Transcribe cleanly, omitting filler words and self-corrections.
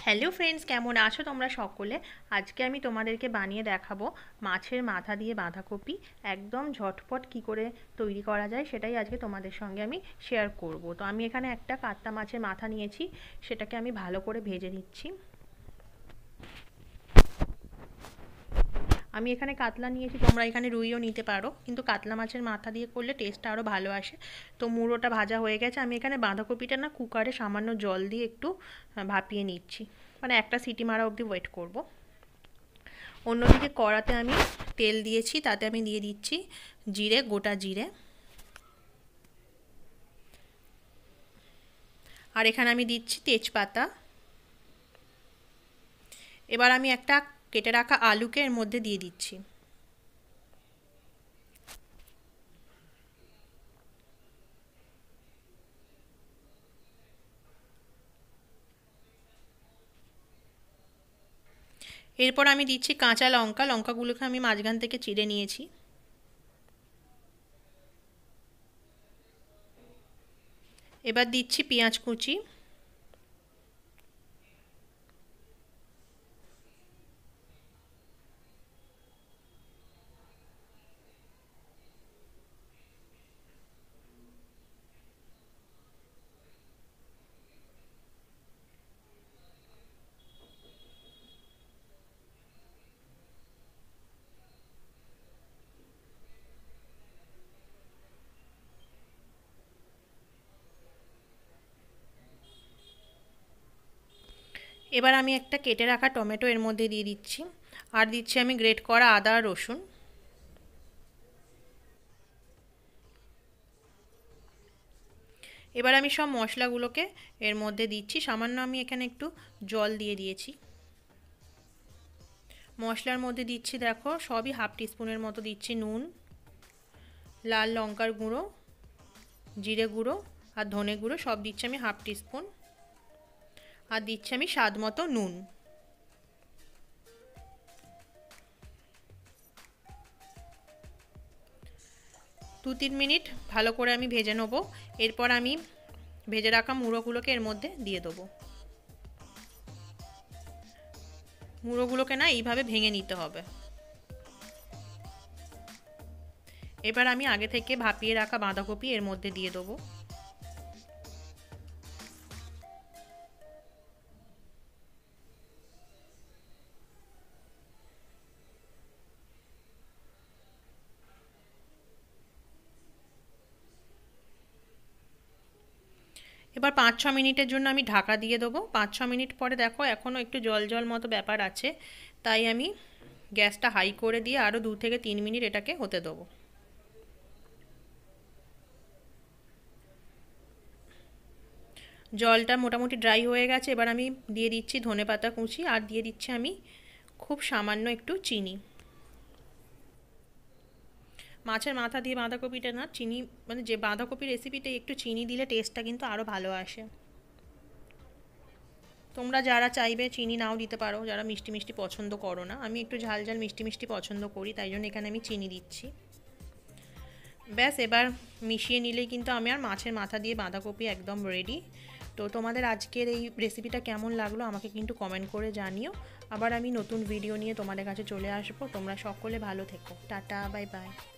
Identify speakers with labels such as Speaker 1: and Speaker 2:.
Speaker 1: Hello friends, কেমন আছো তোমরা সকলে? আজকে আমি তোমাদেরকে বানিয়ে দেখাবো মাছের মাথা দিয়ে বাঁধাকপি। একদম ঝটপট কি করে তৈরি করা যায় সেটাই আজকে তোমাদের সঙ্গে আমি শেয়ার করব। তো আমি এখানে একটা কাতলা মাছের মাথা নিয়েছি, সেটাকে আমি ভালো করে ভেজে নিচ্ছি। আমি এখানে কাতলা নিয়েছি, তোমরা এখানে রুইও নিতে পারো, কিন্তু কাতলা মাছের মাথা দিয়ে করলে টেস্টটা আরও ভালো আসে। তো মুড়োটা ভাজা হয়ে গেছে। আমি এখানে বাঁধাকপিটা না কুকারে সামান্য জল দিয়ে একটু ভাপিয়ে নিচ্ছি, মানে একটা সিটি মারা অবধি ওয়েট করব। অন্যদিকে কড়াতে আমি তেল দিয়েছি, তাতে আমি দিয়ে দিচ্ছি জিরে, গোটা জিরে। আর এখানে আমি দিচ্ছি তেজপাতা। এবার আমি একটা কেটে রাখা আলুকে এর মধ্যে দিয়ে দিচ্ছি। এরপর আমি দিচ্ছি কাঁচা লঙ্কা। লঙ্কাগুলোকে আমি মাঝখান থেকে চিড়ে নিয়েছি। এবার দিচ্ছি পেঁয়াজ কুচি। এবার আমি একটা কেটে রাখা টমেটো এর মধ্যে দিয়ে দিচ্ছি। আর দিচ্ছি আমি গ্রেট করা আদা আর রসুন। এবার আমি সব মশলাগুলোকে এর মধ্যে দিচ্ছি। সামান্য আমি এখানে একটু জল দিয়ে দিয়েছি। মশলার মধ্যে দিচ্ছি, দেখো, সবই হাফ টিস্পুনের মতো দিচ্ছি নুন, লাল লঙ্কার গুঁড়ো, জিরে গুঁড়ো আর ধনে গুঁড়ো সব দিচ্ছি আমি হাফ টিস্পুন। আর দিচ্ছি আমি স্বাদ মতো নুন। 2-3 মিনিট ভালো করে আমি ভেজে নেবো। এরপর আমি ভেজে রাখা মুড়োগুলোকে এর মধ্যে দিয়ে দেবো। মুড়োগুলোকে না এইভাবে ভেঙে নিতে হবে। এবার আমি আগে থেকে ভাপিয়ে রাখা বাঁধাকপি এর মধ্যে দিয়ে দেবো। এবার 5-6 মিনিটের জন্য আমি ঢাকা দিয়ে দেবো। 5-6 মিনিট পরে দেখো এখনও একটু জল জল মতো ব্যাপার আছে, তাই আমি গ্যাসটা হাই করে দিয়ে আরও 2-3 মিনিট এটাকে হতে দেবো। জলটা মোটামুটি ড্রাই হয়ে গেছে। এবার আমি দিয়ে দিচ্ছি ধনেপাতা কুচি আর দিয়ে দিচ্ছি আমি খুব সামান্য একটু চিনি। মাছের মাথা দিয়ে বাঁধাকপিটা না চিনি, মানে যে বাঁধাকপির রেসিপিতে একটু চিনি দিলে টেস্টটা কিন্তু আরও ভালো আসে। তোমরা যারা চাইবে চিনি নাও দিতে পারো, যারা মিষ্টি মিষ্টি পছন্দ করো না। আমি একটু ঝাল ঝাল মিষ্টি মিষ্টি পছন্দ করি, তাই জন্য এখানে আমি চিনি দিচ্ছি। ব্যাস, এবার মিশিয়ে নিলেই কিন্তু আমার মাছের মাথা দিয়ে বাঁধাকপি একদম রেডি। তো তোমাদের আজকের এই রেসিপিটা কেমন লাগলো আমাকে কিন্তু কমেন্ট করে জানিও। আবার আমি নতুন ভিডিও নিয়ে তোমাদের কাছে চলে আসবো। তোমরা সকলে ভালো থেকো। Tata, bye by.